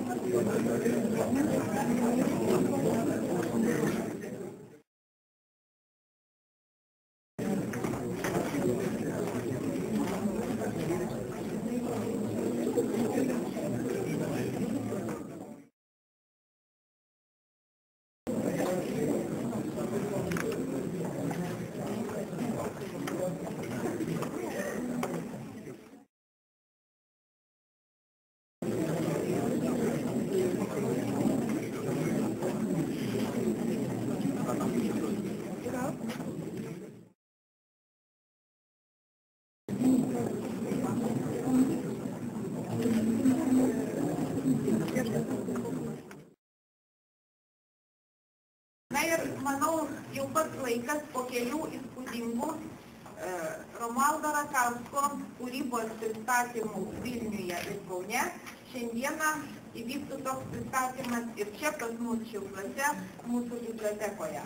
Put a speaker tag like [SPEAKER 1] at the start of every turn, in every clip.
[SPEAKER 1] Na ir, manau, jau pats laikas po kelių įspūdingų Romualdo Rakausko kūrybos pristatymų Vilniuje ir Kaune. Šiandieną įvyktų toks pristatymas ir čia pas mus Šiauliuose, mūsų bibliotekoje.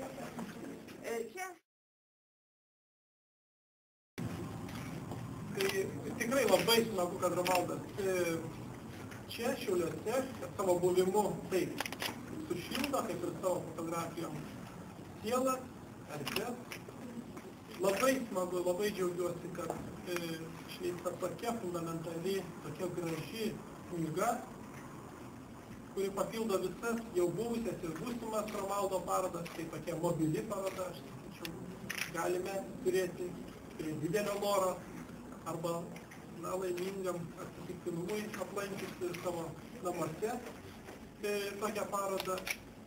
[SPEAKER 2] Tai tikrai labai smagu, kad Romualdas čia Šiauliuose savo buvimu taip sušildo, kaip ir savo fotografijom, sielą, erdves. Labai smagu, labai džiaugiuosi, kad išleista tokia fundamentali, tokia graži knyga, kuri papildo visas jau buvusias ir būsimas Romualdo parodas, tai tokia mobili paroda, aš sakyčiau, galime turėti prie didelio noro arba laimingam atsitiktinumui aplankiusi savo namuose tokią parodą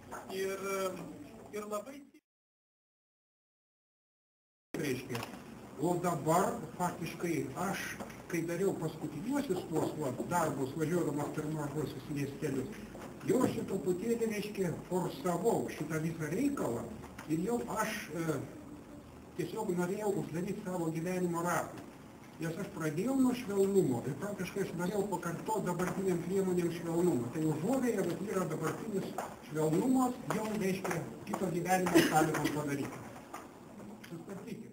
[SPEAKER 2] ir labai
[SPEAKER 3] reiškia. O dabar faktiškai aš, kai dariau paskutiniuosius tuos darbus, važiuodamas per mažuosius miestelius, jau aš truputėlį, reiškia, forsavau šitą visą reikalą ir jau aš tiesiog norėjau uždaryti savo gyvenimo ratą. Nes aš pradėjau nuo švelnumo ir praktiškai aš norėjau pakartoti dabartiniam priemonėm švelnumą. Tai užuovėje, bet yra dabartinis švelnumas, jau reiškia kito gyvenimo sąlygom padaryti. Sustabdykite.